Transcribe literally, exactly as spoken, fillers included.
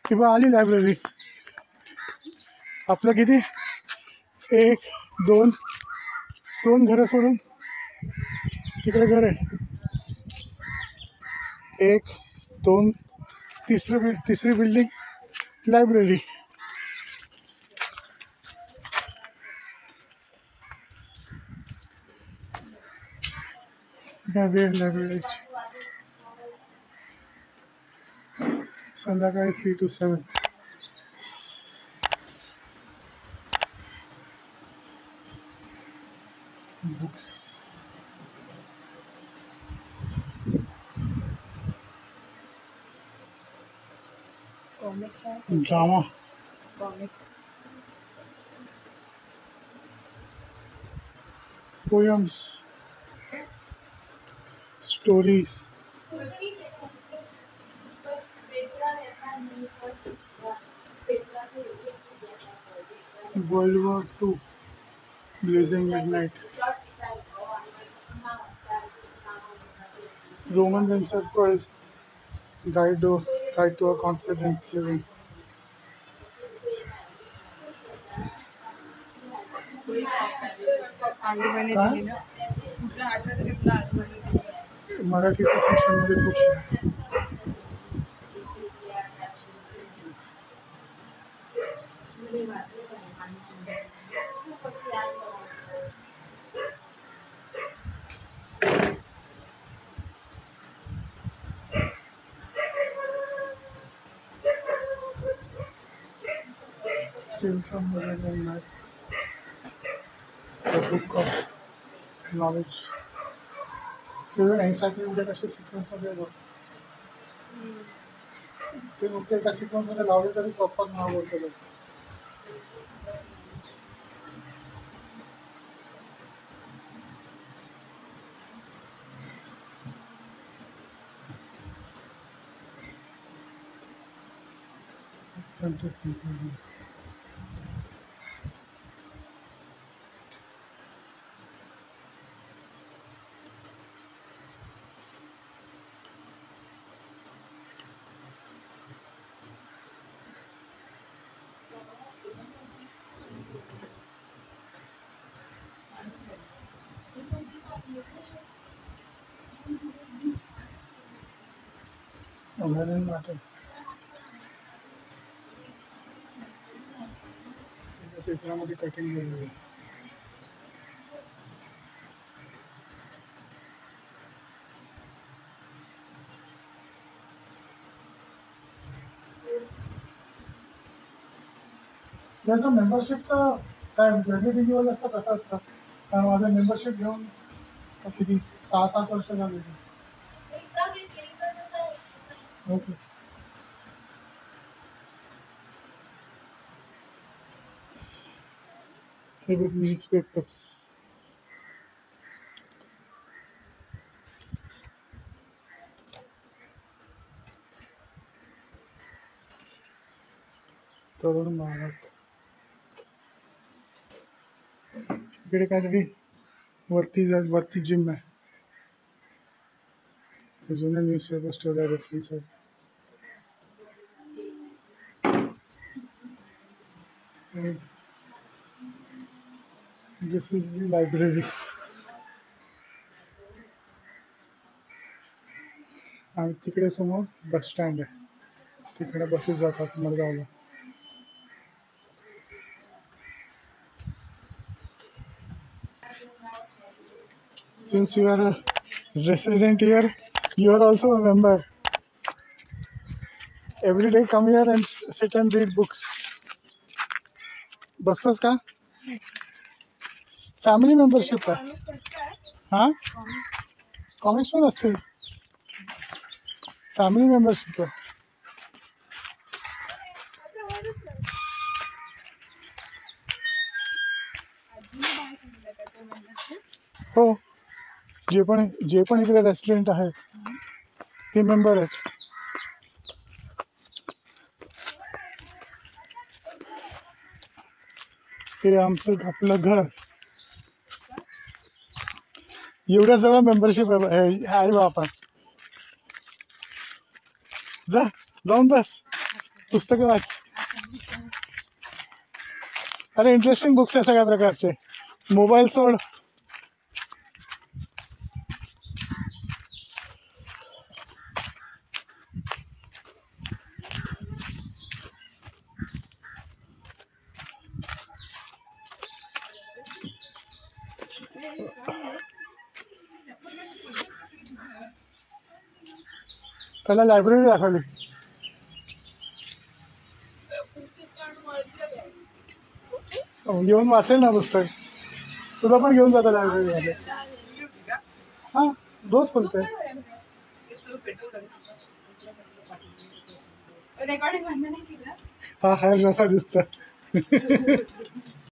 ती बघ आली लायब्ररी. आपलं किती एक दोन दोन घरं सोडून तिकडे घर आहे. एक दोन तिसरी बिल्ड तिसरी बिल्डिंग लायब्ररी. वेळ लायब्ररीची संध्याकाळी three to seven. Books comics आहे. Drama comics poems stories. World war two blazing midnight. Roman encircled guide to guide to a confident living. मराठीच्या सेक्शनमध्ये खूप somewhere in that the book of knowledge. Encyclopedia कशा सिक्वेन्समध्ये येतो ते नुसते एका सिक्वेन्समध्ये लावले तरी प्रॉपर नाव बोलतो. पेपरामध्ये कटिंग केलेली. त्याचं मेंबरशिपचं काय रिन्युअल असतं कसं असतं? कारण माझं मेंबरशिप घेऊन किती सहा सात वर्ष झाली. Okay. Favorite newspapers. Tarun Bharat. इकडे काहीतरी वरती वरती जिम आहे. जुने न्यूजपेपर्स ठेवल्या रेफरन्स आहे. So this is the library. आणि तिकडे समोर बस स्टँड आहे. तिकडे बसेस जातात मडगावला. Since you are a resident here, you are also a member. Every day come here and sit and read books. बसतोस का? फॅमिली मेंबरशिप आहे. हां कॉमिक्स पण असतील. फॅमिली मेंबरशिप आहे. हो जे पण जे पण इकडे रेस्टॉरंट आहेत ते मेंबर आहेत. हे आमचं आपलं घर एवढ्या सगळं मेंबरशिप आहे बा. आपण जा जाऊन बस. पुस्तकं वाच. अरे इंटरेस्टिंग बुक्स आहे सगळ्या प्रकारचे. मोबाईल सोड. त्याला लायब्ररी दाखवली. घेऊन वाचेल ना पुस्तक. तुला पण घेऊन जातो लायब्ररीमध्ये. हां रोज बोलते. रेकॉर्डिंग बंद नाही केलं. हा हा जसा दिसतं.